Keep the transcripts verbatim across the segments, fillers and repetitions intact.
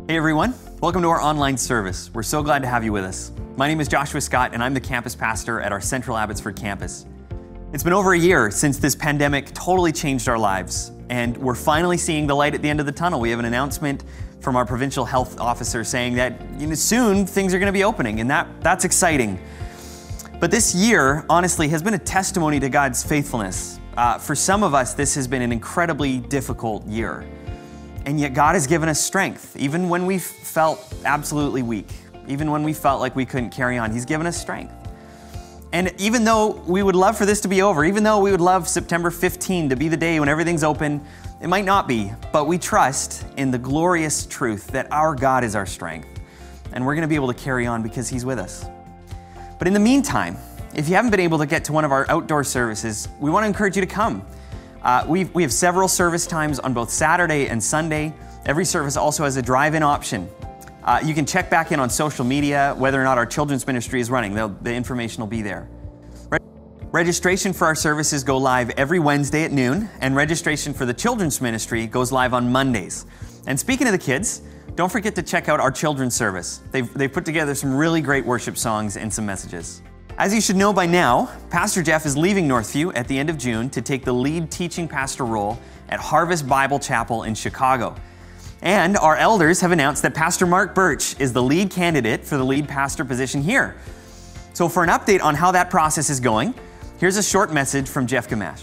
Hey everyone, welcome to our online service. We're so glad to have you with us. My name is Joshua Scott and I'm the campus pastor at our Central Abbotsford campus. It's been over a year since this pandemic totally changed our lives, and we're finally seeing the light at the end of the tunnel. We have an announcement from our provincial health officer saying that you know, soon things are going to be opening, and that, that's exciting. But this year, honestly, has been a testimony to God's faithfulness. Uh, for some of us, this has been an incredibly difficult year. And yet God has given us strength, even when we felt absolutely weak, even when we felt like we couldn't carry on. He's given us strength. And even though we would love for this to be over, even though we would love September fifteenth to be the day when everything's open, it might not be, but we trust in the glorious truth that our God is our strength. And we're gonna be able to carry on because He's with us. But in the meantime, if you haven't been able to get to one of our outdoor services, we wanna encourage you to come. Uh, we've, we have several service times on both Saturday and Sunday. Every service also has a drive-in option. Uh, you can check back in on social media whether or not our children's ministry is running. They'll, the information will be there. Re- registration for our services go live every Wednesday at noon, and registration for the children's ministry goes live on Mondays. And speaking of the kids, don't forget to check out our children's service. They've, they've put together some really great worship songs and some messages. As you should know by now, Pastor Jeff is leaving Northview at the end of June to take the lead teaching pastor role at Harvest Bible Chapel in Chicago. And our elders have announced that Pastor Mark Birch is the lead candidate for the lead pastor position here. So for an update on how that process is going, here's a short message from Jeff Gamache.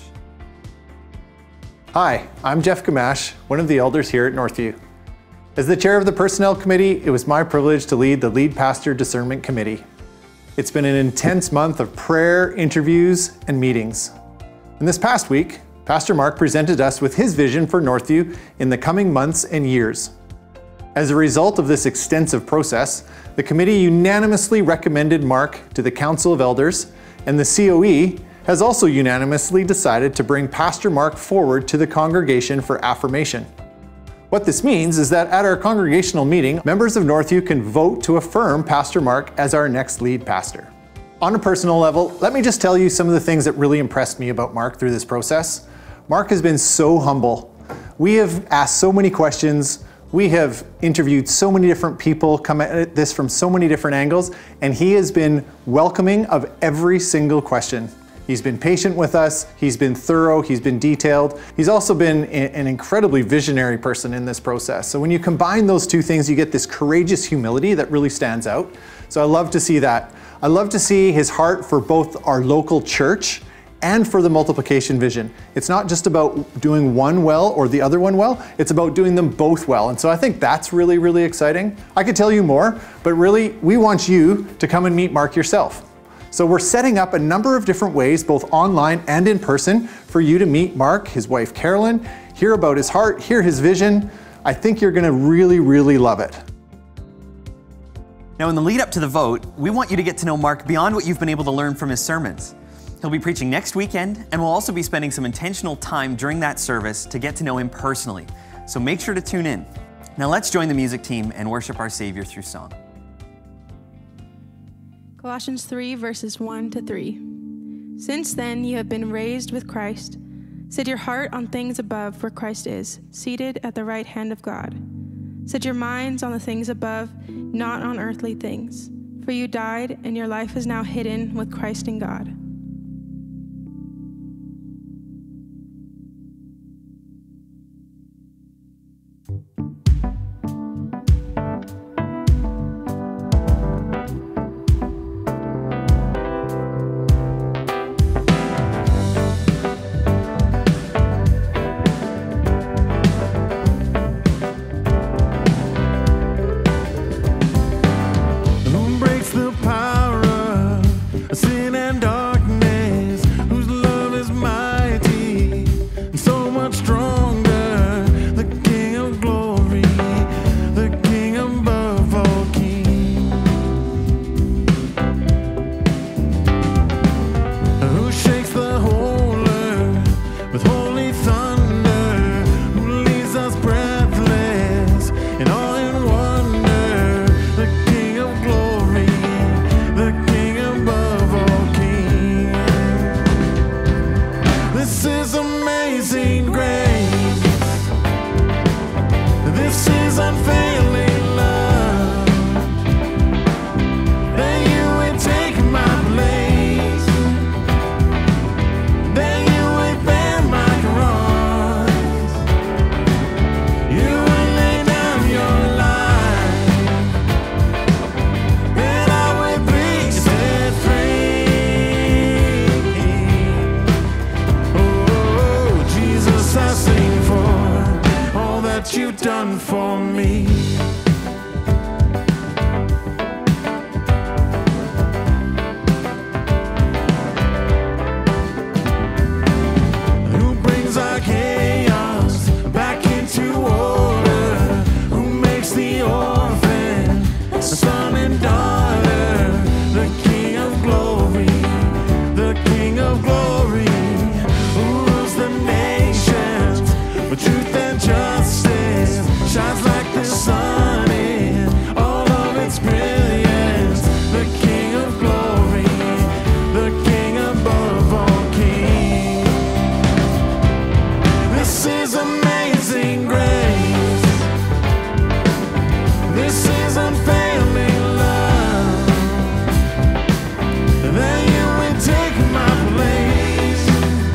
Hi, I'm Jeff Gamache, one of the elders here at Northview. As the chair of the Personnel Committee, it was my privilege to lead the Lead Pastor Discernment Committee. It's been an intense month of prayer, interviews, and meetings. And this past week, Pastor Mark presented us with his vision for Northview in the coming months and years. As a result of this extensive process, the committee unanimously recommended Mark to the Council of Elders, and the C O E has also unanimously decided to bring Pastor Mark forward to the congregation for affirmation. What this means is that at our congregational meeting, members of Northview can vote to affirm Pastor Mark as our next lead pastor. On a personal level, let me just tell you some of the things that really impressed me about Mark through this process. Mark has been so humble. We have asked so many questions. We have interviewed so many different people, come at this from so many different angles, and he has been welcoming of every single question. He's been patient with us, he's been thorough, he's been detailed. He's also been an incredibly visionary person in this process. So when you combine those two things, you get this courageous humility that really stands out. So I love to see that. I love to see his heart for both our local church and for the multiplication vision. It's not just about doing one well or the other one well, it's about doing them both well. And so I think that's really, really exciting. I could tell you more, but really we want you to come and meet Mark yourself. So we're setting up a number of different ways, both online and in person, for you to meet Mark, his wife Carolyn, hear about his heart, hear his vision. I think you're gonna really, really love it. Now in the lead up to the vote, we want you to get to know Mark beyond what you've been able to learn from his sermons. He'll be preaching next weekend, and we'll also be spending some intentional time during that service to get to know him personally. So make sure to tune in. Now let's join the music team and worship our Savior through song. Colossians three, verses one to three. Since then you have been raised with Christ. Set your heart on things above where Christ is, seated at the right hand of God. Set your minds on the things above, not on earthly things. For you died, and your life is now hidden with Christ in God. Sin and darkness. for me. Who brings our chaos back into order? Who makes the orphan a son and daughter? The King of glory, the King of glory, who rules the nations with truth and justice, shines like the sun in all of its brilliance. The King of glory, the King above all kings. This is amazing grace. This is unfailing love. That you would take my place.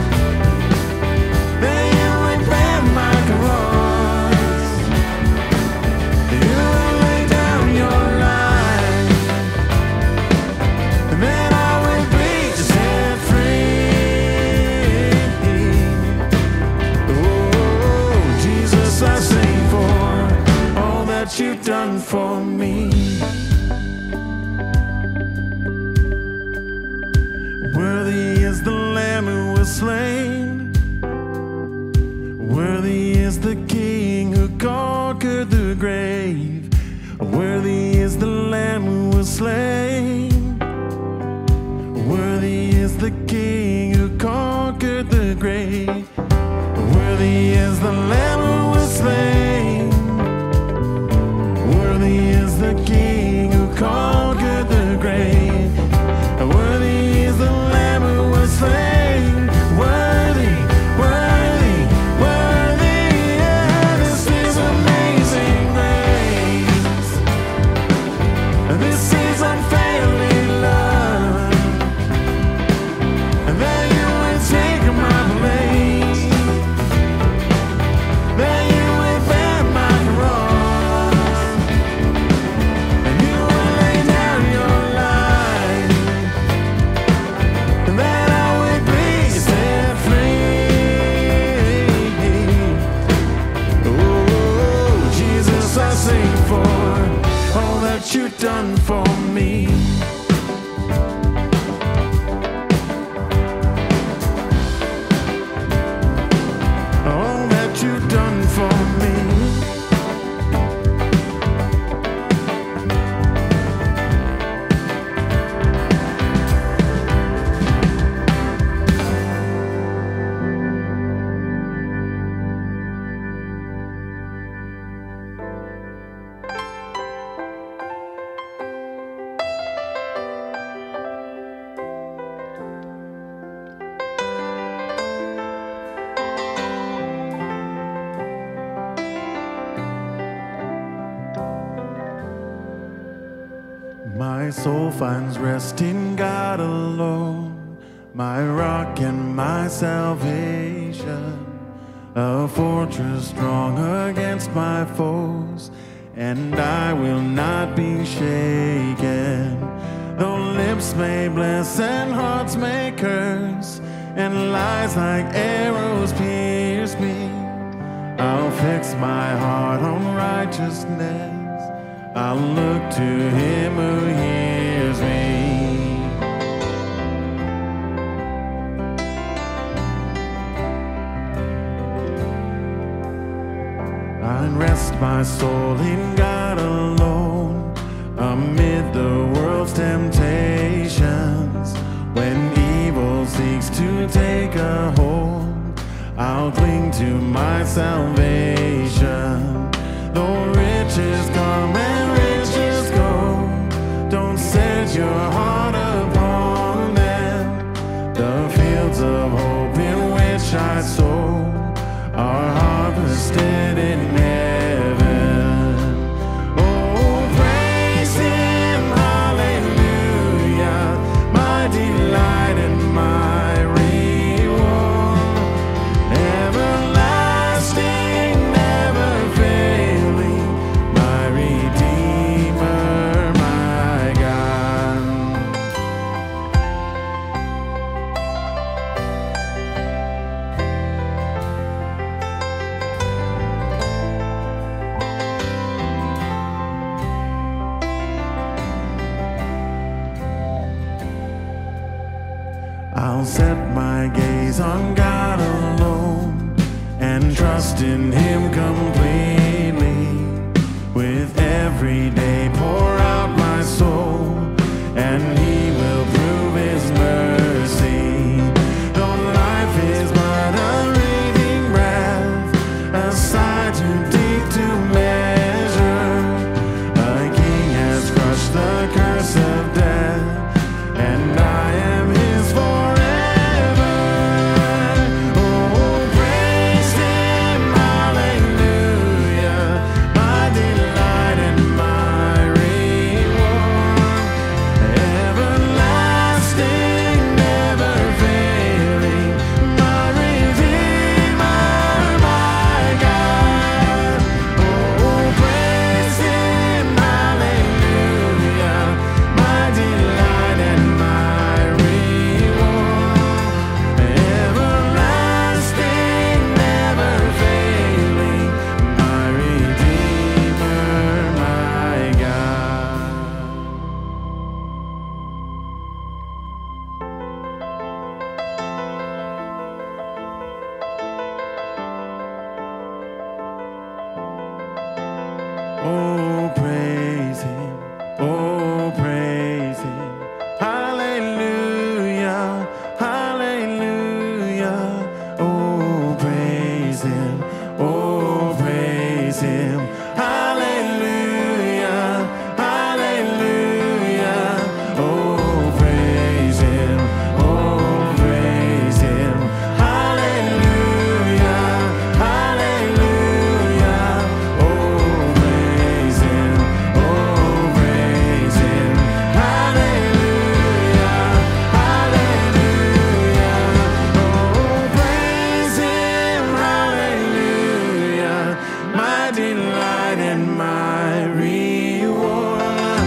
That you would bear my cross. You would lay down your life. And then I would be set free. Oh, Jesus, I sing for all that you've done for me. Worthy is the Lamb who was slain. Worthy is the King who conquered the grave. Worthy is the Lamb who was slain. Worthy is the King who conquered the grave. Worthy is the Lamb who was slain. Worthy is the King who conquered the grave. Worthy is the Lamb who was slain. Worthy, worthy, worthy. Yeah, this is amazing grace. This is unfailing love. That you would take my place. That you would bear my cross. And you would lay down your life. And that I would be set free. Oh, Jesus, I sing for all that you've done for me. All that you've done for me. My soul finds rest in God alone, my rock and my salvation, a fortress strong against my foes, and I will not be shaken. Though lips may bless and hearts may curse, and lies like arrows pierce me, I'll fix my heart on righteousness. I'll look to him who hears me. I'd rest my soul in God alone, amid the world's temptations. When evil seeks to take a hold, I'll cling to my salvation. Though riches come and riches go, don't set your heart upon them. The fields of hope in which I sow are harvested in heaven. Oh, praise him, hallelujah, my delight and my reward, everlasting, never failing, my Redeemer. I'll set my gaze on God alone and trust in Him completely. With every day pour out my soul, and He will prove His mercy. Though life is but a raging breath, a sigh too deep to measure, a King has crushed the curse of death, and I am His forever. Oh, praise Him, hallelujah, my delight and my reward, everlasting, never failing, my Redeemer, my God. Oh, praise Him, hallelujah, my delight and my reward, everlasting, never failing, my Redeemer, my God. Oh, praise Him, oh, praise Him, hallelujah, hallelujah, oh, praise Him, oh, praise Him, hallelujah, hallelujah, oh, praise Him, oh, praise Him, hallelujah, hallelujah, oh, praise Him, oh, praise Him, hallelujah, hallelujah, oh, praise Him, hallelujah, my delight and my reward,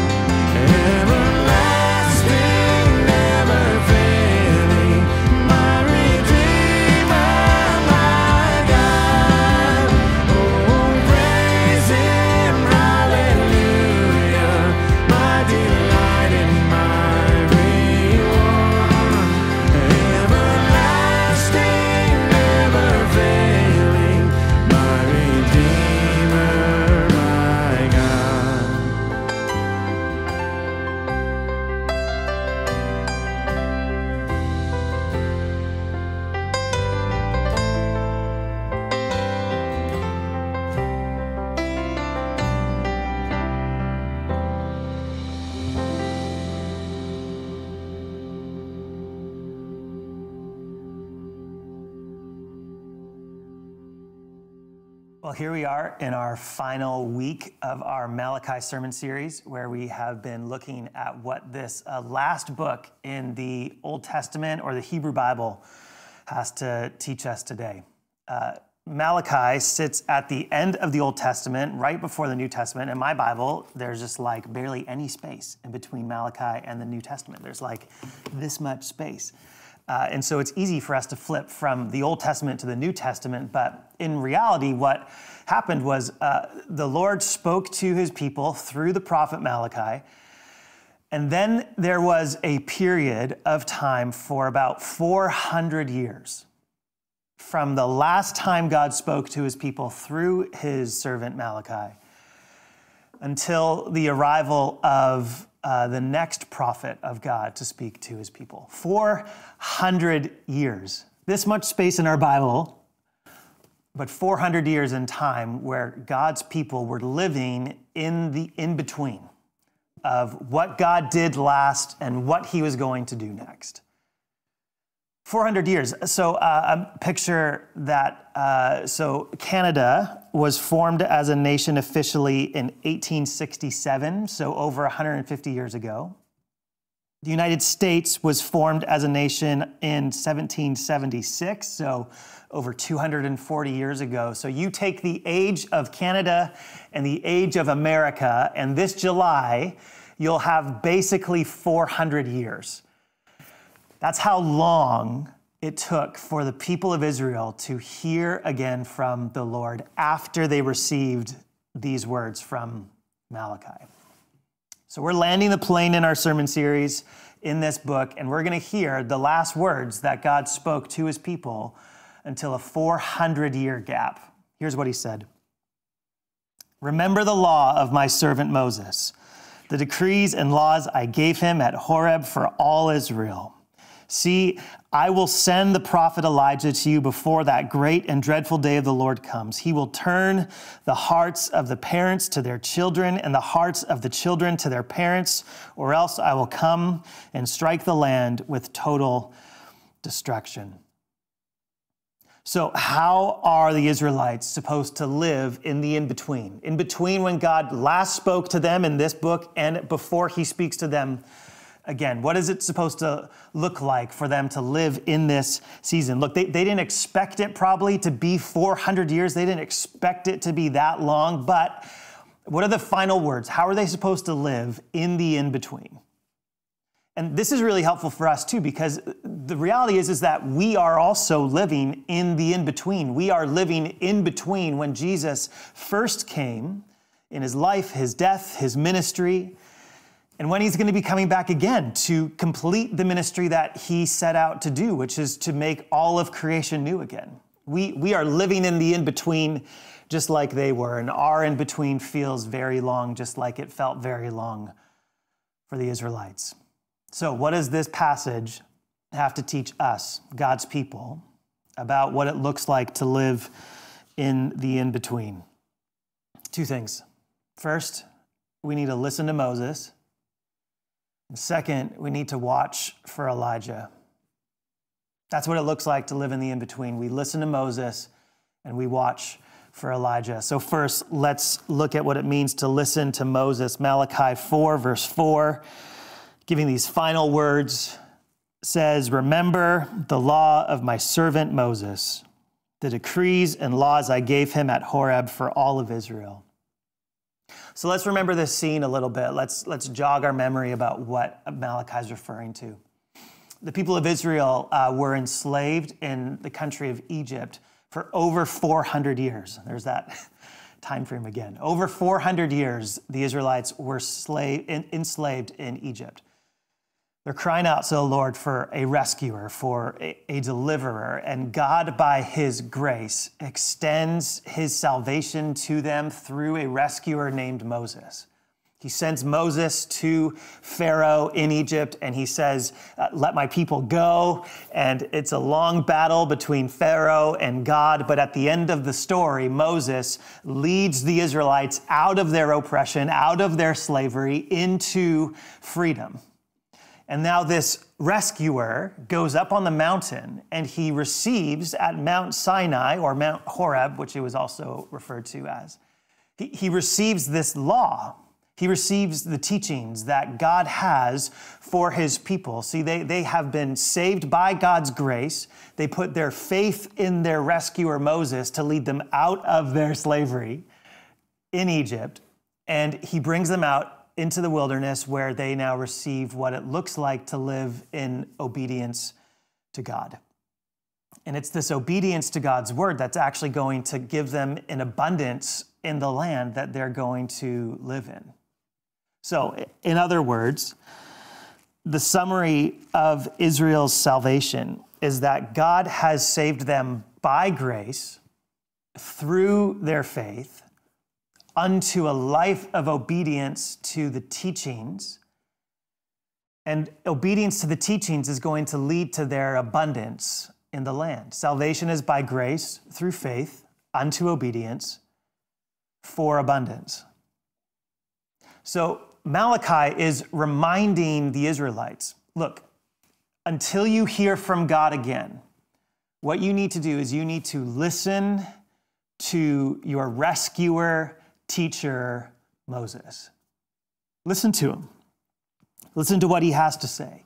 everlasting, never failing, my Redeemer, my God. Oh, praise Him, hallelujah, my delight and my reward, everlasting, never failing, my Redeemer, my God. Well, here we are in our final week of our Malachi sermon series, where we have been looking at what this uh, last book in the Old Testament or the Hebrew Bible has to teach us today. Uh, Malachi sits at the end of the Old Testament, right before the New Testament. In my Bible, there's just like barely any space in between Malachi and the New Testament. There's like this much space. Uh, and so it's easy for us to flip from the Old Testament to the New Testament, but in reality, what happened was uh, the Lord spoke to His people through the prophet Malachi, and then there was a period of time for about four hundred years from the last time God spoke to His people through His servant Malachi until the arrival of Uh, the next prophet of God to speak to His people. four hundred years. This much space in our Bible, but four hundred years in time where God's people were living in the in-between of what God did last and what He was going to do next. four hundred years. So uh, picture that. Uh, so Canada was formed as a nation officially in eighteen sixty-seven, so over one hundred fifty years ago. The United States was formed as a nation in seventeen seventy-six, so over two hundred forty years ago. So you take the age of Canada and the age of America, and this July, you'll have basically four hundred years. That's how long it took for the people of Israel to hear again from the Lord after they received these words from Malachi. So we're landing the plane in our sermon series in this book, and we're going to hear the last words that God spoke to his people until a four hundred year gap. Here's what he said. Remember the law of my servant Moses, the decrees and laws I gave him at Horeb for all Israel. See, I will send the prophet Elijah to you before that great and dreadful day of the Lord comes. He will turn the hearts of the parents to their children and the hearts of the children to their parents, or else I will come and strike the land with total destruction. So how are the Israelites supposed to live in the in-between? In between when God last spoke to them in this book and before he speaks to them again. What is it supposed to look like for them to live in this season? Look, they, they didn't expect it probably to be four hundred years. They didn't expect it to be that long, but what are the final words? How are they supposed to live in the in-between? And this is really helpful for us too, because the reality is, is that we are also living in the in-between. We are living in between when Jesus first came in his life, his death, his ministry, and when he's going to be coming back again to complete the ministry that he set out to do, which is to make all of creation new again. We, we are living in the in-between just like they were, and our in-between feels very long, just like it felt very long for the Israelites. So what does this passage have to teach us, God's people, about what it looks like to live in the in-between? Two things. First, we need to listen to Moses. And second, we need to watch for Elijah. That's what it looks like to live in the in-between. We listen to Moses and we watch for Elijah. So first, let's look at what it means to listen to Moses. Malachi four, verse four, giving these final words, says, remember the law of my servant Moses, the decrees and laws I gave him at Horeb for all of Israel. So let's remember this scene a little bit. Let's, let's jog our memory about what Malachi is referring to. The people of Israel uh, were enslaved in the country of Egypt for over four hundred years. There's that time frame again. Over four hundred years, the Israelites were slave, in, enslaved in Egypt. They're crying out to the Lord for a rescuer, for a, a deliverer, and God, by his grace, extends his salvation to them through a rescuer named Moses. He sends Moses to Pharaoh in Egypt, and he says, uh, let my people go. And it's a long battle between Pharaoh and God, but at the end of the story, Moses leads the Israelites out of their oppression, out of their slavery, into freedom. And now this rescuer goes up on the mountain and he receives at Mount Sinai, or Mount Horeb, which it was also referred to as, he, he receives this law. He receives the teachings that God has for his people. See, they, they have been saved by God's grace. They put their faith in their rescuer Moses to lead them out of their slavery in Egypt. And he brings them out into the wilderness where they now receive what it looks like to live in obedience to God. And it's this obedience to God's word that's actually going to give them an abundance in the land that they're going to live in. So, in other words, the summary of Israel's salvation is that God has saved them by grace through their faith unto a life of obedience to the teachings. And obedience to the teachings is going to lead to their abundance in the land. Salvation is by grace through faith unto obedience for abundance. So Malachi is reminding the Israelites, look, until you hear from God again, what you need to do is you need to listen to your rescuer, teacher, Moses. Listen to him. Listen to what he has to say.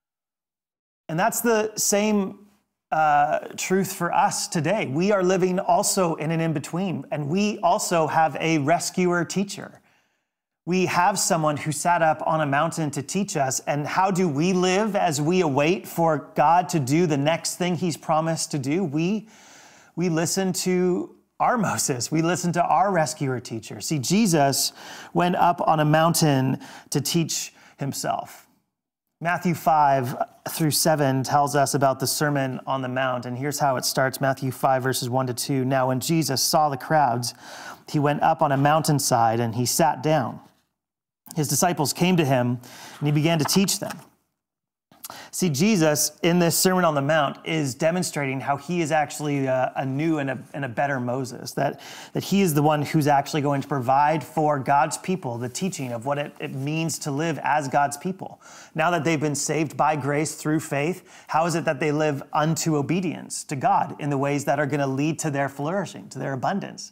And that's the same uh, truth for us today. We are living also in an in-between, and we also have a rescuer teacher. We have someone who sat up on a mountain to teach us. And how do we live as we await for God to do the next thing he's promised to do? We, we listen to our Moses. We listen to our rescuer teacher. See, Jesus went up on a mountain to teach himself. Matthew five through seven tells us about the Sermon on the Mount, and here's how it starts. Matthew five, verses one to two. Now, when Jesus saw the crowds, he went up on a mountainside and he sat down. His disciples came to him and he began to teach them. See, Jesus, in this Sermon on the Mount, is demonstrating how he is actually a, a new and a, and a better Moses, that, that he is the one who's actually going to provide for God's people the teaching of what it, it means to live as God's people. Now that they've been saved by grace through faith, how is it that they live unto obedience to God in the ways that are going to lead to their flourishing, to their abundance?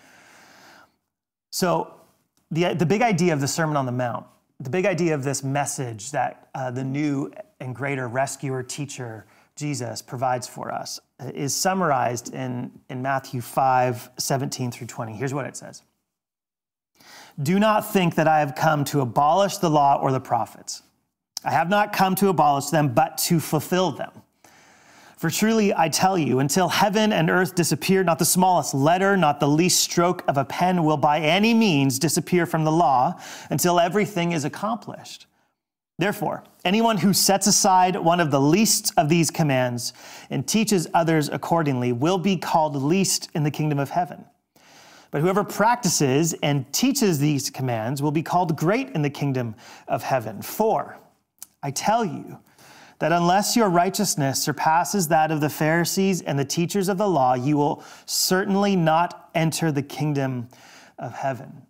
So the, the big idea of the Sermon on the Mount, the big idea of this message that uh, the new and greater rescuer teacher, Jesus, provides for us is summarized in, in Matthew five, seventeen through twenty. Here's what it says. Do not think that I have come to abolish the law or the prophets. I have not come to abolish them, but to fulfill them. For truly, I tell you, until heaven and earth disappear, not the smallest letter, not the least stroke of a pen will by any means disappear from the law until everything is accomplished. Therefore, anyone who sets aside one of the least of these commands and teaches others accordingly will be called least in the kingdom of heaven. But whoever practices and teaches these commands will be called great in the kingdom of heaven. For I tell you, that unless your righteousness surpasses that of the Pharisees and the teachers of the law, you will certainly not enter the kingdom of heaven.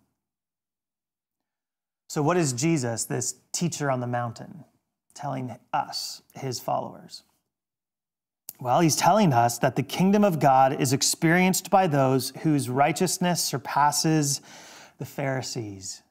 So what is Jesus, this teacher on the mountain, telling us, his followers? Well, he's telling us that the kingdom of God is experienced by those whose righteousness surpasses the Pharisees.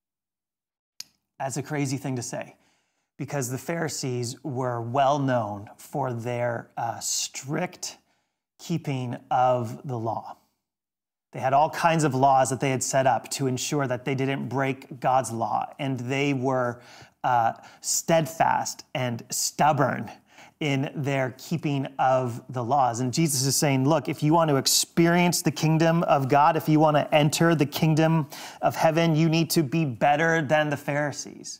That's a crazy thing to say, because the Pharisees were well known for their uh, strict keeping of the law. They had all kinds of laws that they had set up to ensure that they didn't break God's law, and they were uh, steadfast and stubborn in their keeping of the laws. And Jesus is saying, look, if you want to experience the kingdom of God, if you want to enter the kingdom of heaven, you need to be better than the Pharisees.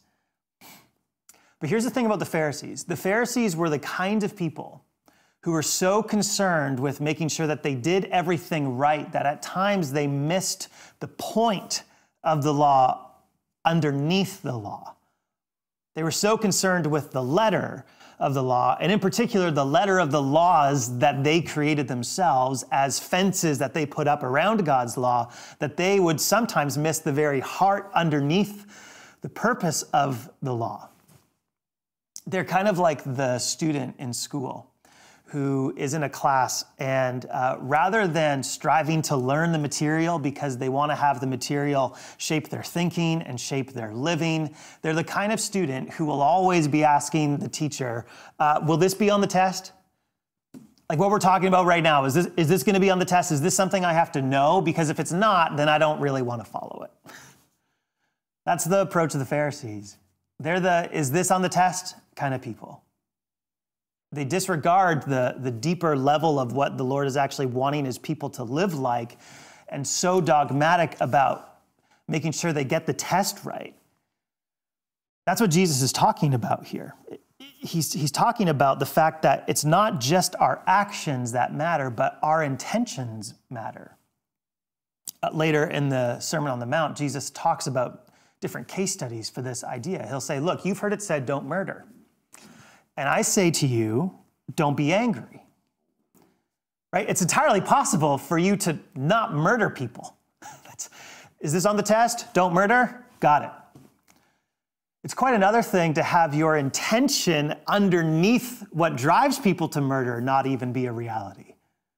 But here's the thing about the Pharisees. The Pharisees were the kind of people who were so concerned with making sure that they did everything right that at times they missed the point of the law underneath the law. They were so concerned with the letter of the law, and in particular, the letter of the laws that they created themselves as fences that they put up around God's law, that they would sometimes miss the very heart underneath the purpose of the law. They're kind of like the student in school who is in a class and uh, rather than striving to learn the material because they want to have the material shape their thinking and shape their living, they're the kind of student who will always be asking the teacher, uh, will this be on the test? Like what we're talking about right now, is this, is this going to be on the test? Is this something I have to know? Because if it's not, then I don't really want to follow it. That's the approach of the Pharisees. They're the, is this on the test kind of people. They disregard the, the deeper level of what the Lord is actually wanting his people to live like, and so dogmatic about making sure they get the test right. That's what Jesus is talking about here. He's, he's talking about the fact that it's not just our actions that matter, but our intentions matter. Uh, later in the Sermon on the Mount, Jesus talks about different case studies for this idea. He'll say, look, you've heard it said, don't murder. And I say to you, don't be angry. Right? It's entirely possible for you to not murder people. That's, is this on the test? Don't murder? Got it. It's quite another thing to have your intention underneath what drives people to murder not even be a reality.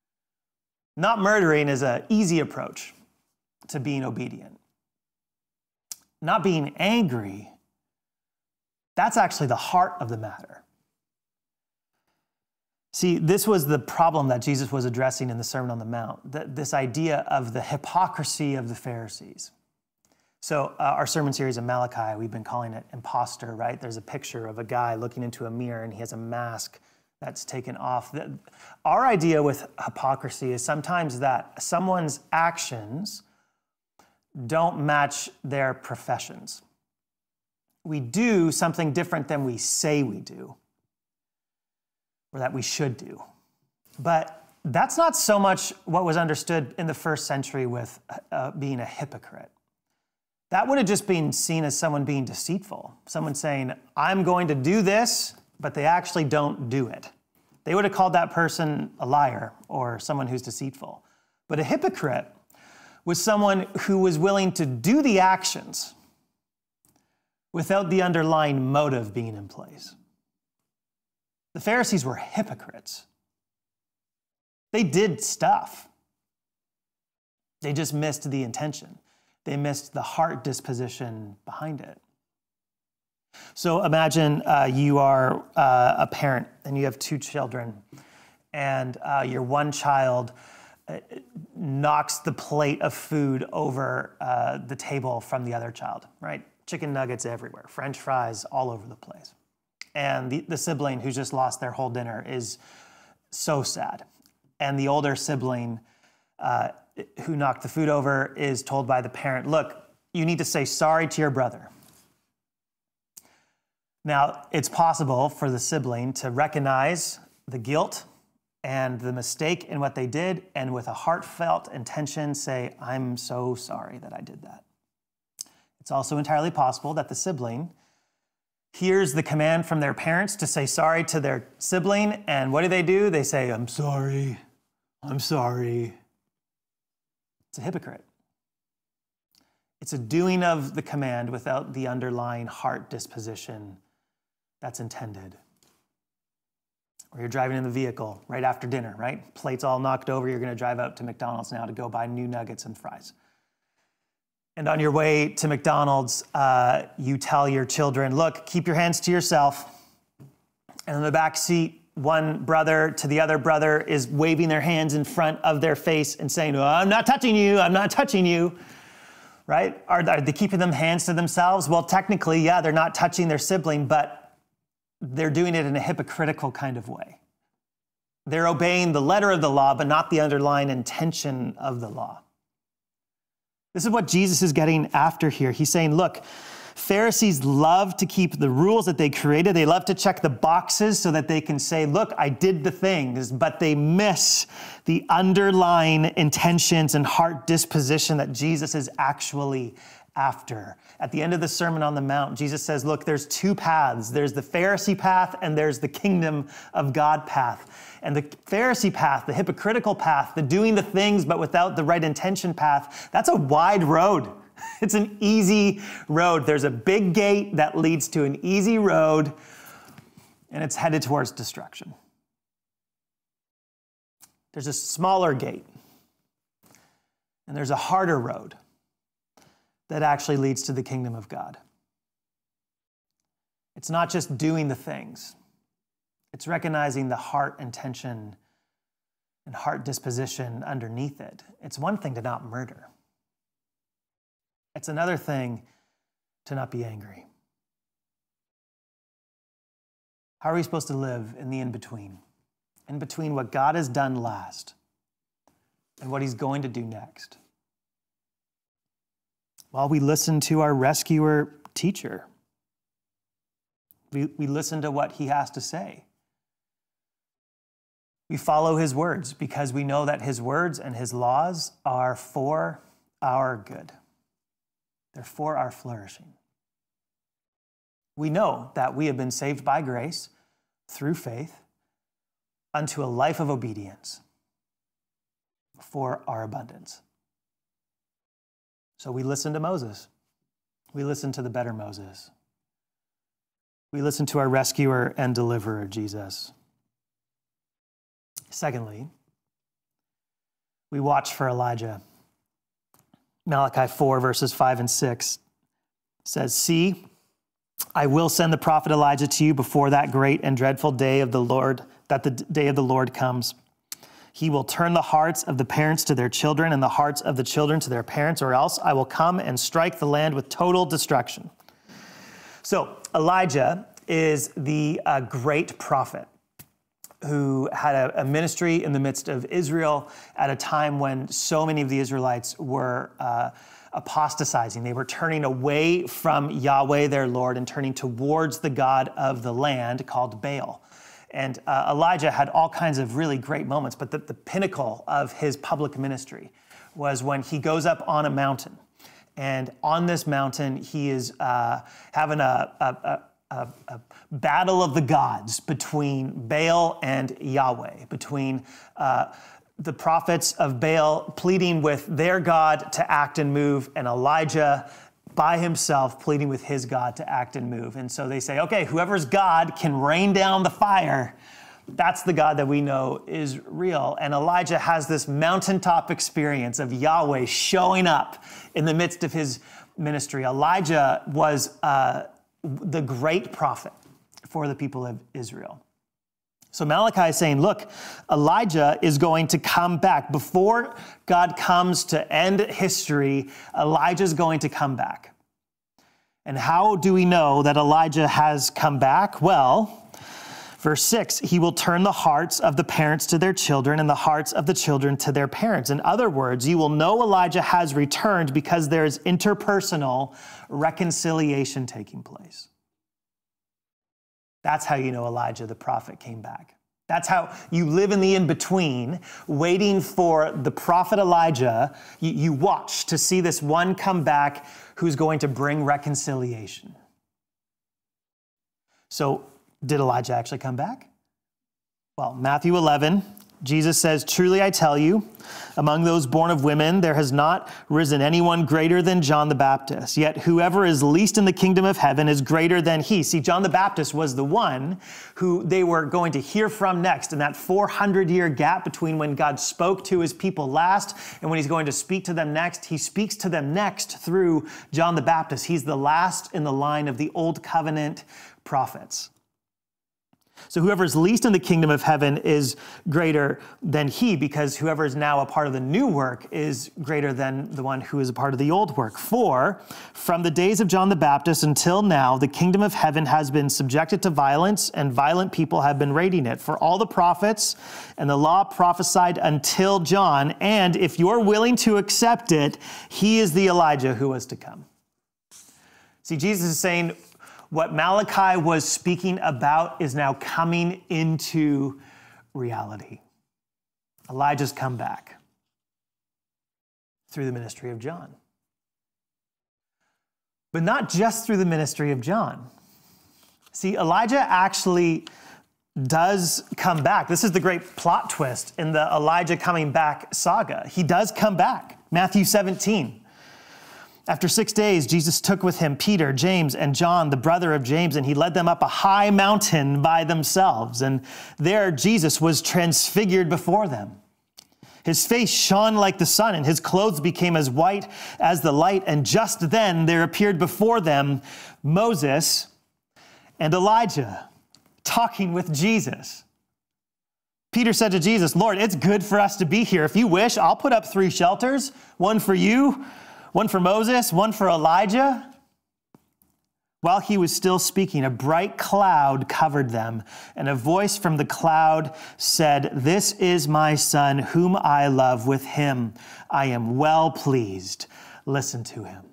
Not murdering is an easy approach to being obedient. Not being angry, that's actually the heart of the matter. See, this was the problem that Jesus was addressing in the Sermon on the Mount, that this idea of the hypocrisy of the Pharisees. So uh, our sermon series in Malachi, we've been calling it Imposter, right? There's a picture of a guy looking into a mirror and he has a mask that's taken off. Our idea with hypocrisy is sometimes that someone's actions don't match their professions. We do something different than we say we do, or that we should do. But that's not so much what was understood in the first century with uh, being a hypocrite. That would have just been seen as someone being deceitful, someone saying, I'm going to do this, but they actually don't do it. They would have called that person a liar or someone who's deceitful. But a hypocrite was someone who was willing to do the actions without the underlying motive being in place. The Pharisees were hypocrites. They did stuff. They just missed the intention. They missed the heart disposition behind it. So imagine uh, you are uh, a parent and you have two children, and uh, your one child uh, knocks the plate of food over uh, the table from the other child, right? Chicken nuggets everywhere, French fries all over the place. And the, the sibling who's just lost their whole dinner is so sad. And the older sibling uh, who knocked the food over is told by the parent, look, you need to say sorry to your brother. Now, it's possible for the sibling to recognize the guilt and the mistake in what they did, and with a heartfelt intention say, I'm so sorry that I did that. It's also entirely possible that the sibling hears the command from their parents to say sorry to their sibling, and what do they do? They say, I'm sorry, I'm sorry. It's a hypocrite. It's a doing of the command without the underlying heart disposition that's intended. Or you're driving in the vehicle right after dinner, right? Plate's all knocked over. You're going to drive out to McDonald's now to go buy new nuggets and fries. And on your way to McDonald's, uh, you tell your children, look, keep your hands to yourself. And in the back seat, one brother to the other brother is waving their hands in front of their face and saying, oh, I'm not touching you, I'm not touching you. Right? Are, are they keeping them hands to themselves? Well, technically, yeah, they're not touching their sibling, but they're doing it in a hypocritical kind of way. They're obeying the letter of the law, but not the underlying intention of the law. This is what Jesus is getting after here. He's saying, look, Pharisees love to keep the rules that they created. They love to check the boxes so that they can say, look, I did the things, but they miss the underlying intentions and heart disposition that Jesus is actually after. At the end of the Sermon on the Mount, Jesus says, look, there's two paths. There's the Pharisee path and there's the kingdom of God path. And the Pharisee path, the hypocritical path, the doing the things but without the right intention path, that's a wide road. It's an easy road. There's a big gate that leads to an easy road, and it's headed towards destruction. There's a smaller gate, and there's a harder road that actually leads to the kingdom of God. It's not just doing the things. It's recognizing the heart intention and heart disposition underneath it. It's one thing to not murder. It's another thing to not be angry. How are we supposed to live in the in-between? In between what God has done last and what he's going to do next? Well, we listen to our rescuer teacher. We, we listen to what he has to say. We follow his words because we know that his words and his laws are for our good. They're for our flourishing. We know that we have been saved by grace through faith unto a life of obedience for our abundance. So we listen to Moses. We listen to the better Moses. We listen to our rescuer and deliverer, Jesus. Secondly, we watch for Elijah. Malachi four, verses five and six says, see, I will send the prophet Elijah to you before that great and dreadful day of the Lord, that the day of the Lord comes. He will turn the hearts of the parents to their children and the hearts of the children to their parents, or else I will come and strike the land with total destruction. So Elijah is the uh, great prophet who had a, a ministry in the midst of Israel at a time when so many of the Israelites were uh, apostatizing. They were turning away from Yahweh, their Lord, and turning towards the God of the land called Baal. And uh, Elijah had all kinds of really great moments, but the, the pinnacle of his public ministry was when he goes up on a mountain. And on this mountain, he is uh, having a, a, a A, a battle of the gods between Baal and Yahweh, between uh, the prophets of Baal pleading with their God to act and move, and Elijah by himself pleading with his God to act and move. And so they say, okay, whoever's God can rain down the fire, that's the God that we know is real. And Elijah has this mountaintop experience of Yahweh showing up in the midst of his ministry. Elijah was uh, the great prophet for the people of Israel. So Malachi is saying, look, Elijah is going to come back. Before God comes to end history, Elijah is going to come back. And how do we know that Elijah has come back? Well, verse six, he will turn the hearts of the parents to their children and the hearts of the children to their parents. In other words, you will know Elijah has returned because there is interpersonal reconciliation taking place. That's how you know Elijah the prophet came back. That's how you live in the in-between, waiting for the prophet Elijah. You, you watch to see this one come back who's going to bring reconciliation. So, did Elijah actually come back? Well, Matthew eleven, Jesus says, truly I tell you, among those born of women, there has not risen anyone greater than John the Baptist. Yet whoever is least in the kingdom of heaven is greater than he. See, John the Baptist was the one who they were going to hear from next in that four hundred year gap between when God spoke to his people last and when he's going to speak to them next. He speaks to them next through John the Baptist. He's the last in the line of the old covenant prophets. So whoever is least in the kingdom of heaven is greater than he, because whoever is now a part of the new work is greater than the one who is a part of the old work. For from the days of John the Baptist until now, the kingdom of heaven has been subjected to violence, and violent people have been raiding it. For all the prophets and the law prophesied until John, and if you're willing to accept it, he is the Elijah who was to come. See, Jesus is saying, what Malachi was speaking about is now coming into reality. Elijah's come back through the ministry of John. But not just through the ministry of John. See, Elijah actually does come back. This is the great plot twist in the Elijah coming back saga. He does come back. Matthew seventeen. After six days, Jesus took with him Peter, James, and John, the brother of James, and he led them up a high mountain by themselves. And there Jesus was transfigured before them. His face shone like the sun, and his clothes became as white as the light. And just then there appeared before them Moses and Elijah talking with Jesus. Peter said to Jesus, Lord, it's good for us to be here. If you wish, I'll put up three shelters, one for you, one for Moses, one for Elijah. While he was still speaking, a bright cloud covered them, and a voice from the cloud said, this is my son, whom I love. With him I am well pleased. Listen to him.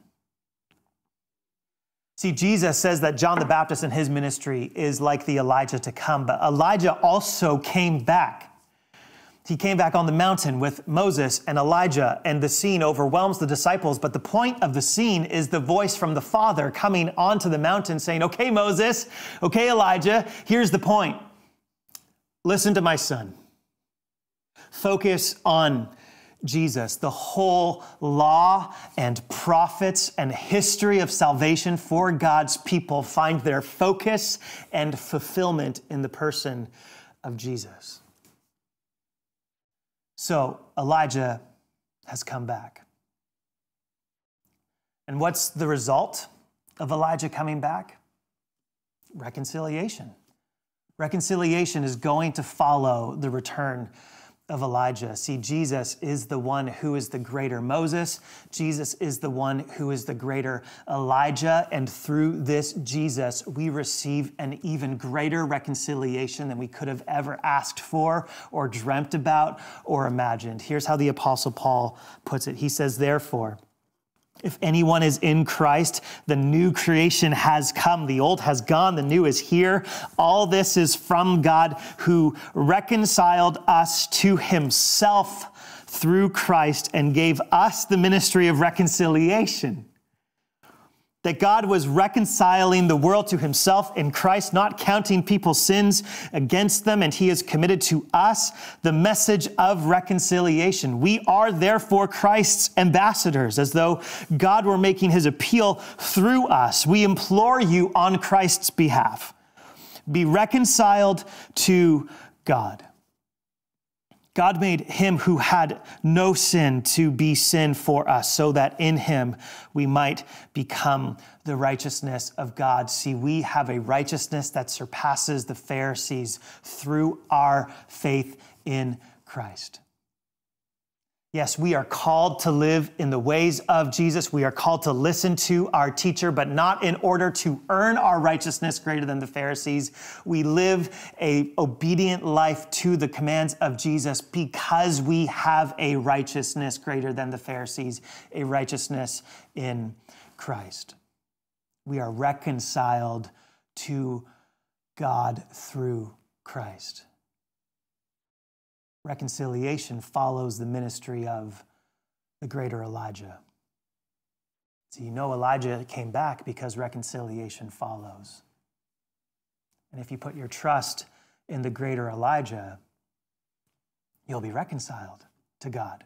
See, Jesus says that John the Baptist in his ministry is like the Elijah to come, but Elijah also came back. He came back on the mountain with Moses and Elijah, and the scene overwhelms the disciples. But the point of the scene is the voice from the Father coming onto the mountain saying, okay, Moses, okay, Elijah, here's the point. Listen to my son. Focus on Jesus. The whole law and prophets and history of salvation for God's people find their focus and fulfillment in the person of Jesus. So Elijah has come back. And what's the result of Elijah coming back? Reconciliation. Reconciliation is going to follow the return of Elijah. See, Jesus is the one who is the greater Moses. Jesus is the one who is the greater Elijah. And through this Jesus, we receive an even greater reconciliation than we could have ever asked for or dreamt about or imagined. Here's how the Apostle Paul puts it. He says, therefore, if anyone is in Christ, the new creation has come. The old has gone, the new is here. All this is from God, who reconciled us to himself through Christ and gave us the ministry of reconciliation. That God was reconciling the world to himself in Christ, not counting people's sins against them, and he has committed to us the message of reconciliation. We are therefore Christ's ambassadors, as though God were making his appeal through us. We implore you on Christ's behalf, be reconciled to God. God made him who had no sin to be sin for us, so that in him we might become the righteousness of God. See, we have a righteousness that surpasses the Pharisees through our faith in Christ. Yes, we are called to live in the ways of Jesus. We are called to listen to our teacher, but not in order to earn our righteousness greater than the Pharisees. We live an obedient life to the commands of Jesus because we have a righteousness greater than the Pharisees, a righteousness in Christ. We are reconciled to God through Christ. Reconciliation follows the ministry of the greater Elijah. So you know Elijah came back because reconciliation follows. And if you put your trust in the greater Elijah, you'll be reconciled to God.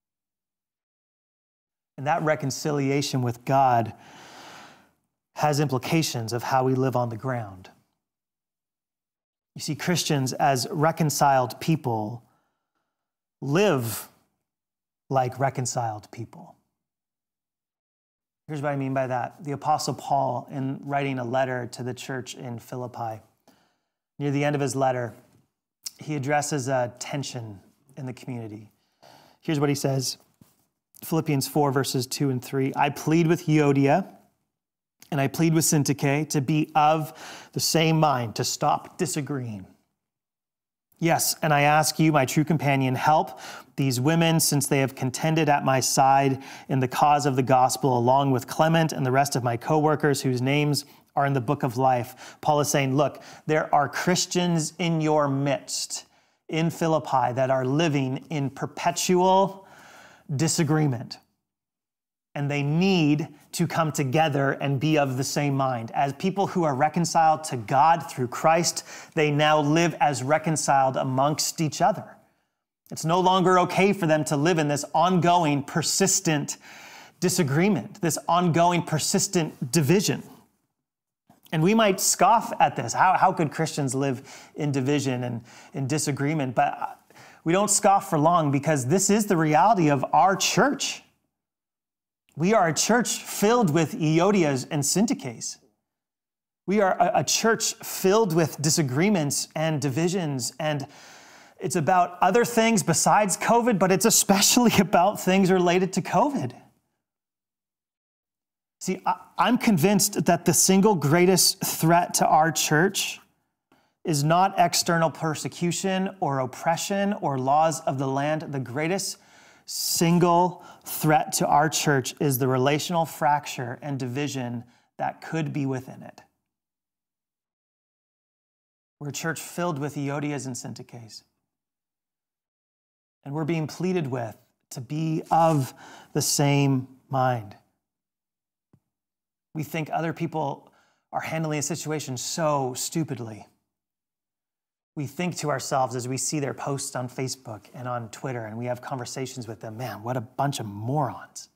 And that reconciliation with God has implications of how we live on the ground. You see, Christians as reconciled people live like reconciled people. Here's what I mean by that. The Apostle Paul, in writing a letter to the church in Philippi, near the end of his letter, he addresses a tension in the community. Here's what he says, Philippians four, verses two and three. I plead with Euodia and I plead with Syntyche to be of the same mind, to stop disagreeing. Yes, and I ask you, my true companion, help these women, since they have contended at my side in the cause of the gospel, along with Clement and the rest of my co-workers whose names are in the book of life. Paul is saying, look, there are Christians in your midst in Philippi that are living in perpetual disagreement. And they need to come together and be of the same mind. As people who are reconciled to God through Christ, they now live as reconciled amongst each other. It's no longer okay for them to live in this ongoing, persistent disagreement, this ongoing, persistent division. And we might scoff at this. How, how could Christians live in division and in disagreement? But we don't scoff for long, because this is the reality of our church. We are a church filled with Euodias and Syntyches. We are a, a church filled with disagreements and divisions, and it's about other things besides COVID, but it's especially about things related to COVID. See, I, I'm convinced that the single greatest threat to our church is not external persecution or oppression or laws of the land. The greatest single threat to our church is the relational fracture and division that could be within it. We're a church filled with Euodias and Syntyches. And we're being pleaded with to be of the same mind. We think other people are handling a situation so stupidly. We think to ourselves as we see their posts on Facebook and on Twitter, and we have conversations with them, man, what a bunch of morons.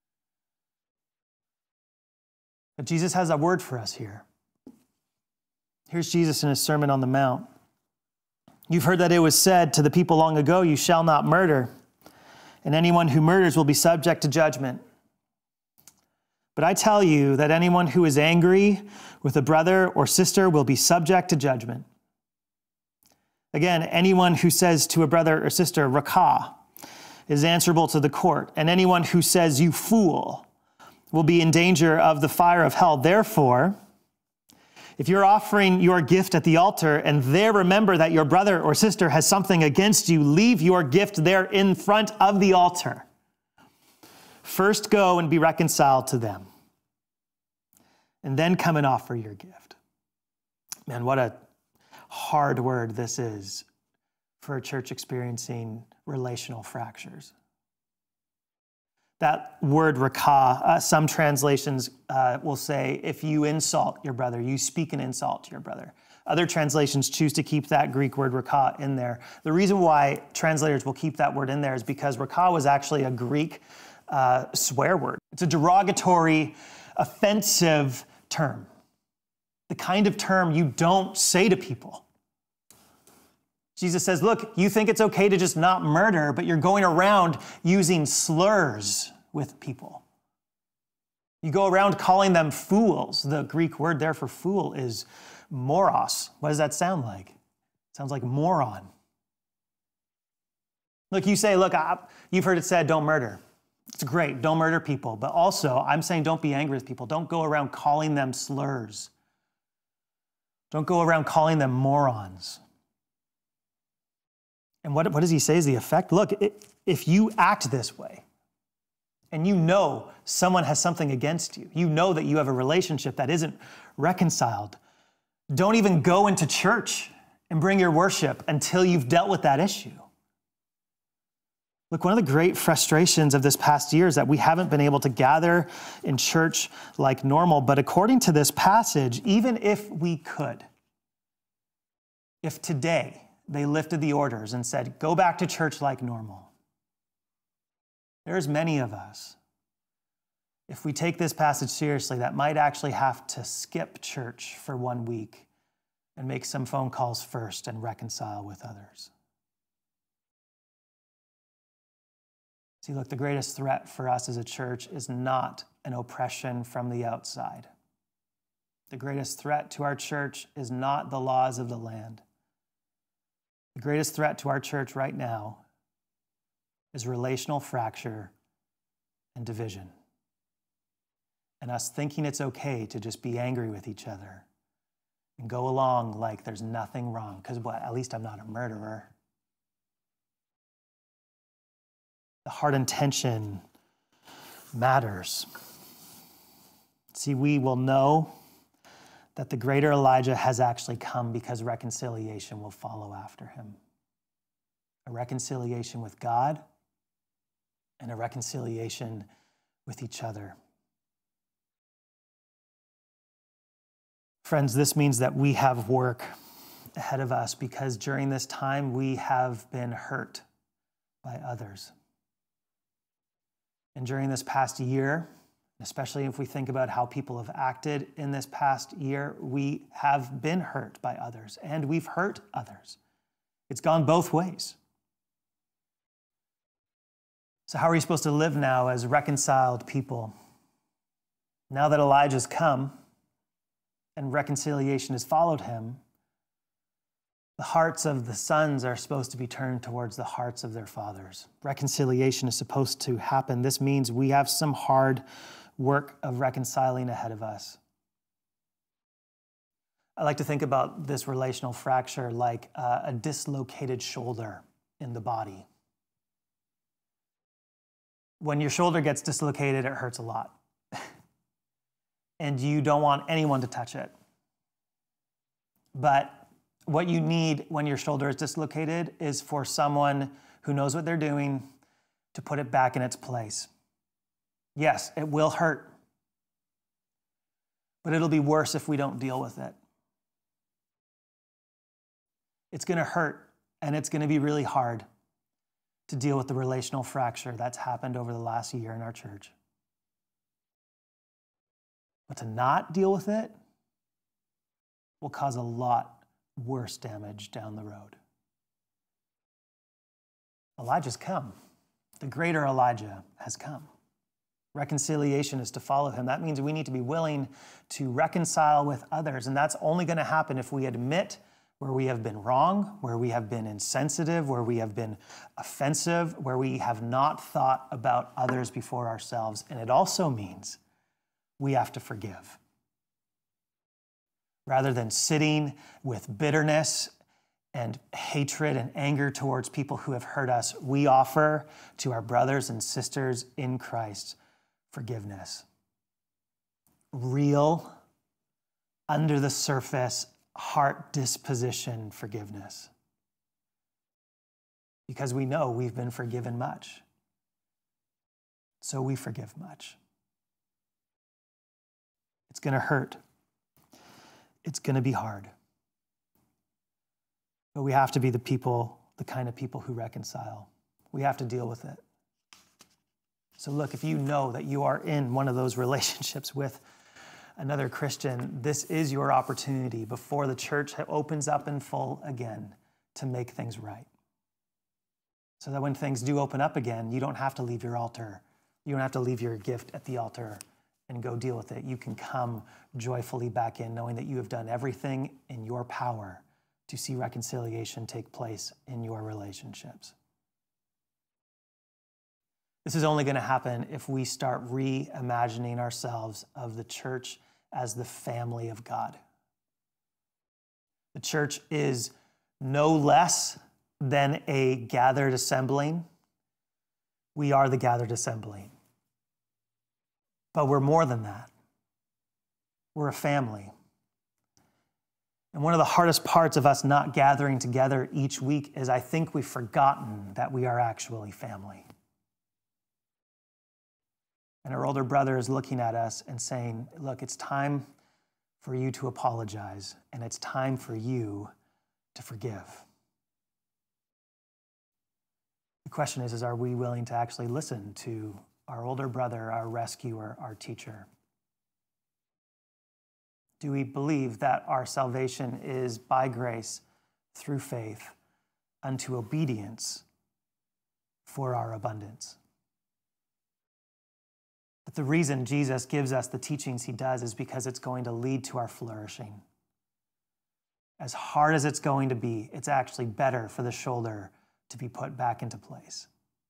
But Jesus has a word for us here. Here's Jesus in his Sermon on the Mount. You've heard that it was said to the people long ago, you shall not murder, and anyone who murders will be subject to judgment. But I tell you that anyone who is angry with a brother or sister will be subject to judgment. Again, anyone who says to a brother or sister, rakah, is answerable to the court, and anyone who says, you fool, will be in danger of the fire of hell. Therefore, if you're offering your gift at the altar and there remember that your brother or sister has something against you, leave your gift there in front of the altar. First go and be reconciled to them, and then come and offer your gift. Man, what a hard word this is for a church experiencing relational fractures. That word rakah, uh, some translations uh, will say, if you insult your brother, you speak an insult to your brother. Other translations choose to keep that Greek word rakah in there. The reason why translators will keep that word in there is because rakah was actually a Greek uh, swear word. It's a derogatory, offensive term. The kind of term you don't say to people. Jesus says, look, you think it's okay to just not murder, but you're going around using slurs with people. You go around calling them fools. The Greek word there for fool is moros. What does that sound like? It sounds like moron. Look, you say, look, I, you've heard it said, don't murder. It's great, don't murder people. But also, I'm saying don't be angry with people. Don't go around calling them slurs. Don't go around calling them morons. And what, what does he say is the effect? Look, it, if you act this way, and you know someone has something against you, you know that you have a relationship that isn't reconciled, don't even go into church and bring your worship until you've dealt with that issue. Look, one of the great frustrations of this past year is that we haven't been able to gather in church like normal. But according to this passage, even if we could, if today they lifted the orders and said, go back to church like normal, there's many of us, if we take this passage seriously, that might actually have to skip church for one week and make some phone calls first and reconcile with others. See, look, the greatest threat for us as a church is not an oppression from the outside. The greatest threat to our church is not the laws of the land. The greatest threat to our church right now is relational fracture and division. And us thinking it's okay to just be angry with each other and go along like there's nothing wrong, because what? At least I'm not a murderer. The heart intention matters. See, we will know that the greater Elijah has actually come because reconciliation will follow after him. A reconciliation with God and a reconciliation with each other. Friends, this means that we have work ahead of us because during this time we have been hurt by others. And during this past year, especially if we think about how people have acted in this past year, we have been hurt by others and we've hurt others. It's gone both ways. So how are you supposed to live now as reconciled people? Now that Elijah's come and reconciliation has followed him, the hearts of the sons are supposed to be turned towards the hearts of their fathers. Reconciliation is supposed to happen. This means we have some hard work of reconciling ahead of us. I like to think about this relational fracture like uh, a dislocated shoulder in the body. When your shoulder gets dislocated, it hurts a lot. And you don't want anyone to touch it. But what you need when your shoulder is dislocated is for someone who knows what they're doing to put it back in its place. Yes, it will hurt, but it'll be worse if we don't deal with it. It's going to hurt, and it's going to be really hard to deal with the relational fracture that's happened over the last year in our church. But to not deal with it will cause a lot worse damage down the road. Elijah's come. The greater Elijah has come. Reconciliation is to follow him. That means we need to be willing to reconcile with others, and that's only going to happen if we admit where we have been wrong, where we have been insensitive, where we have been offensive, where we have not thought about others before ourselves. And it also means we have to forgive. Rather than sitting with bitterness and hatred and anger towards people who have hurt us, we offer to our brothers and sisters in Christ forgiveness. Real, under the surface, heart disposition forgiveness. Because we know we've been forgiven much. So we forgive much. It's going to hurt. It's going to be hard. But we have to be the people, the kind of people who reconcile. We have to deal with it. So look, if you know that you are in one of those relationships with another Christian, this is your opportunity before the church opens up in full again to make things right. So that when things do open up again, you don't have to leave your altar. You don't have to leave your gift at the altar and go deal with it. You can come joyfully back in, knowing that you have done everything in your power to see reconciliation take place in your relationships. This is only going to happen if we start reimagining ourselves of the church as the family of God. The church is no less than a gathered assembling. We are the gathered assembling. But we're more than that. We're a family. And one of the hardest parts of us not gathering together each week is I think we've forgotten that we are actually family. And our older brother is looking at us and saying, look, it's time for you to apologize, and it's time for you to forgive. The question is, is are we willing to actually listen to our older brother, our rescuer, our teacher? Do we believe that our salvation is by grace through faith unto obedience for our abundance? But the reason Jesus gives us the teachings he does is because it's going to lead to our flourishing. As hard as it's going to be, it's actually better for the shoulder to be put back into place.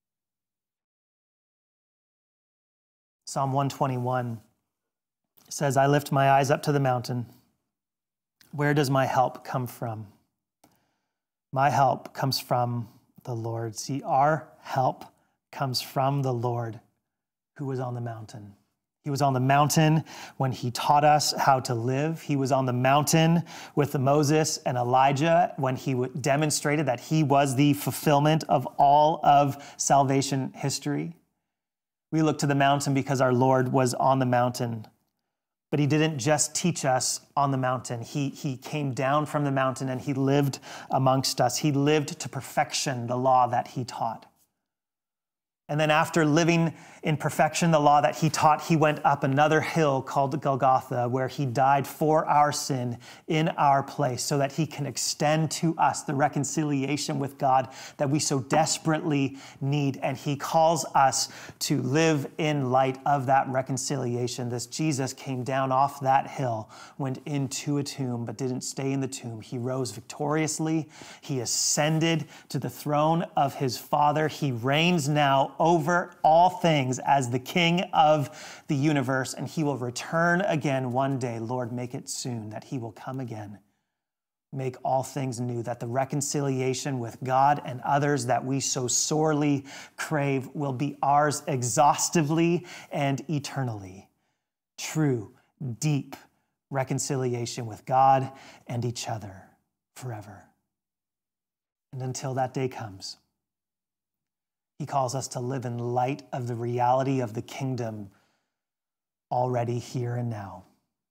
Psalm one twenty-one says, I lift my eyes up to the mountain. Where does my help come from? My help comes from the Lord. See, our help comes from the Lord who was on the mountain. He was on the mountain when he taught us how to live. He was on the mountain with Moses and Elijah when he demonstrated that he was the fulfillment of all of salvation history. We look to the mountain because our Lord was on the mountain. But he didn't just teach us on the mountain. He, he came down from the mountain and he lived amongst us. He lived to perfection the law that he taught. And then after living in perfection, the law that he taught, he went up another hill called Golgotha, where he died for our sin in our place so that he can extend to us the reconciliation with God that we so desperately need. And he calls us to live in light of that reconciliation. This Jesus came down off that hill, went into a tomb, but didn't stay in the tomb. He rose victoriously. He ascended to the throne of his Father. He reigns now over all things as the King of the universe, and he will return again one day. Lord, make it soon that he will come again. Make all things new, that the reconciliation with God and others that we so sorely crave will be ours exhaustively and eternally. True, deep reconciliation with God and each other forever. And until that day comes, he calls us to live in light of the reality of the kingdom already here and now.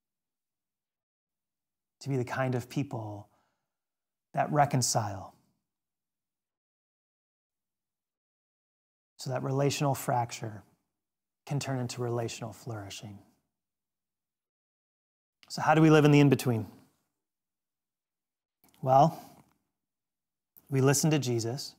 To be the kind of people that reconcile so that relational fracture can turn into relational flourishing. So how do we live in the in-between? Well, we listen to Jesus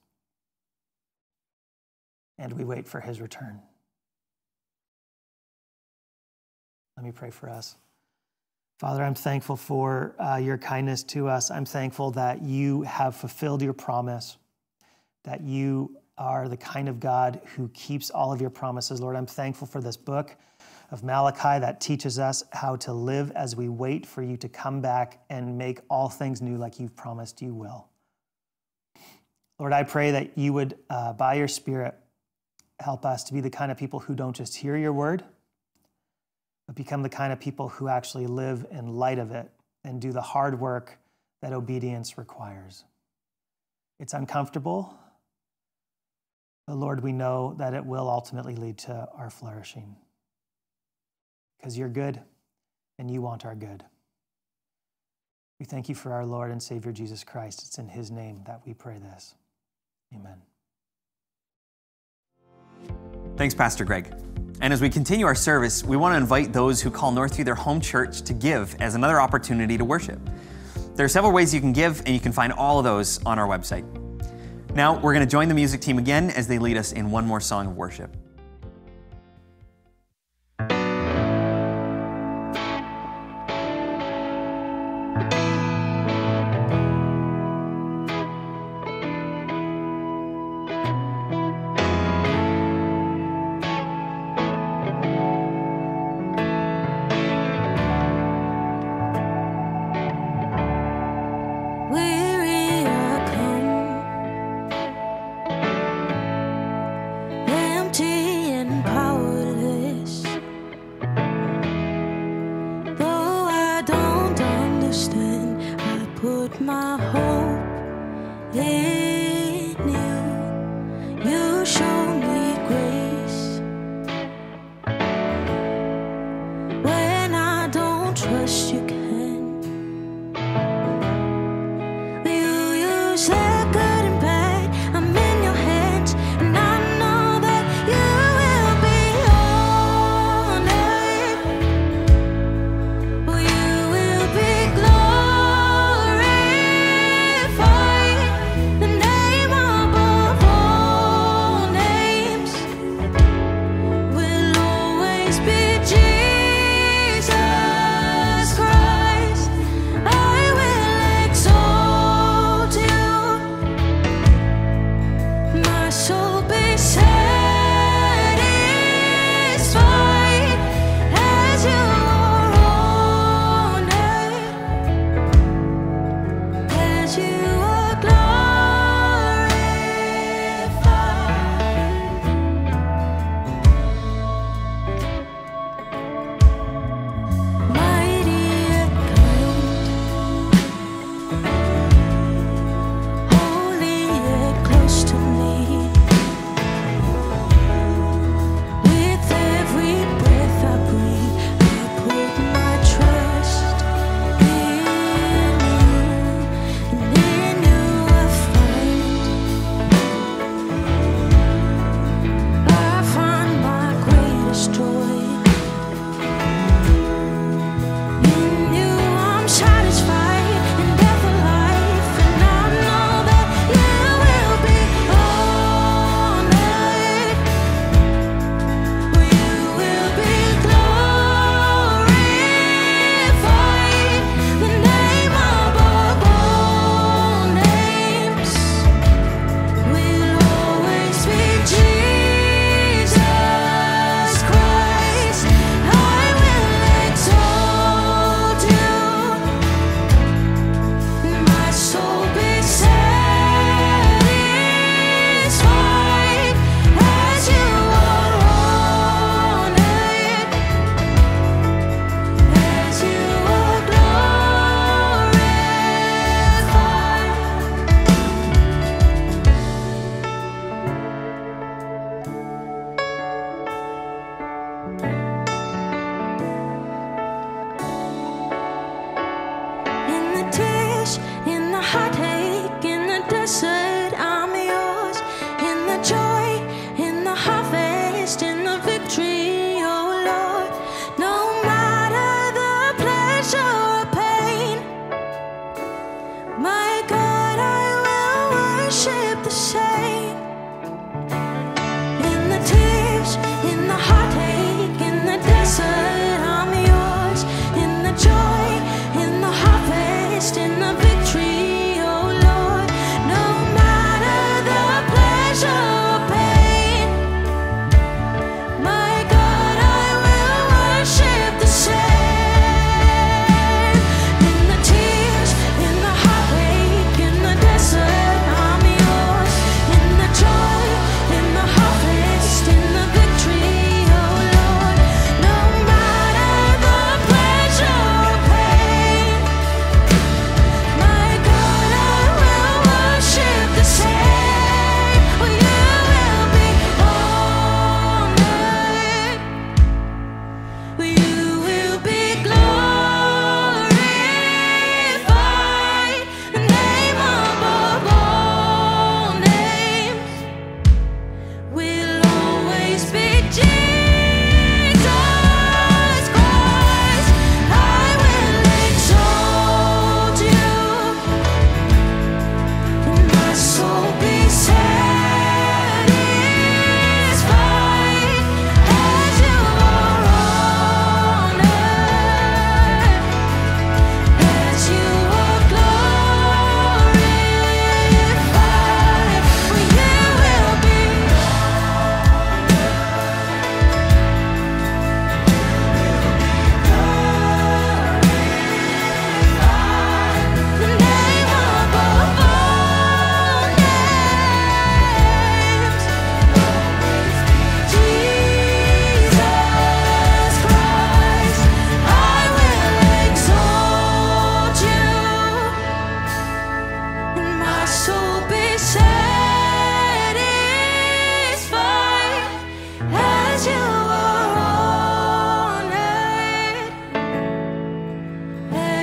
and we wait for his return. Let me pray for us. Father, I'm thankful for uh, your kindness to us. I'm thankful that you have fulfilled your promise, that you are the kind of God who keeps all of your promises. Lord, I'm thankful for this book of Malachi that teaches us how to live as we wait for you to come back and make all things new like you've promised you will. Lord, I pray that you would, uh, by your Spirit, help us to be the kind of people who don't just hear your word, but become the kind of people who actually live in light of it and do the hard work that obedience requires. It's uncomfortable, but Lord, we know that it will ultimately lead to our flourishing because you're good and you want our good. We thank you for our Lord and Savior Jesus Christ. It's in his name that we pray this. Amen. Thanks, Pastor Greg. And as we continue our service, we want to invite those who call Northview their home church to give as another opportunity to worship. There are several ways you can give, and you can find all of those on our website. Now, we're going to join the music team again as they lead us in one more song of worship. In the heartache, in the desert, I'm yours. In the joy,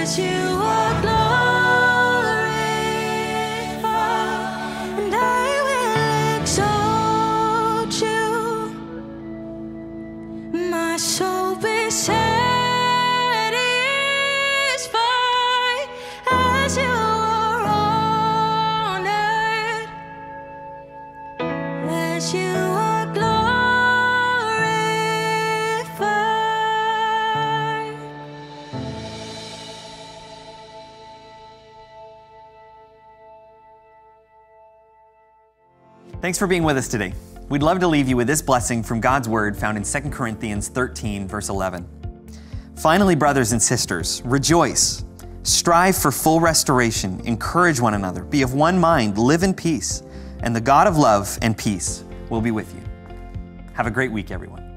as you are glorified, and I will exalt you. My soul be satisfied as you are honored, as you are glorified. Thanks for being with us today. We'd love to leave you with this blessing from God's Word found in Second Corinthians thirteen, verse eleven. Finally, brothers and sisters, rejoice. Strive for full restoration. Encourage one another. Be of one mind. Live in peace. And the God of love and peace will be with you. Have a great week, everyone.